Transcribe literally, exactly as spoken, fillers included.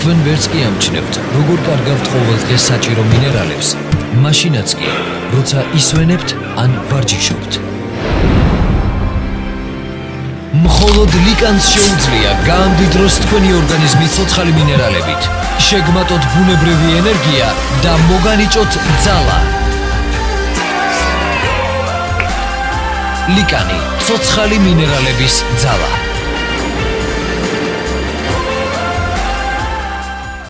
ჩვენ ვერც კი ამჩნევთ, როგორ კარგავთ ყოველდღეს საჭირო მინერალებს, მაშინაც კი, როცა ისვენებთ ან ვარჯიშობთ. მხოლოდ ლიკანს შეუძლია გაამდიდროს თქვენი ორგანიზმი ცოცხალი მინერალებით, შეგმატოთ ბუნებრივი ენერგია და მოგანიჭოთ ძალა. ლიკანი, ცოცხალი მინერალების ძალა.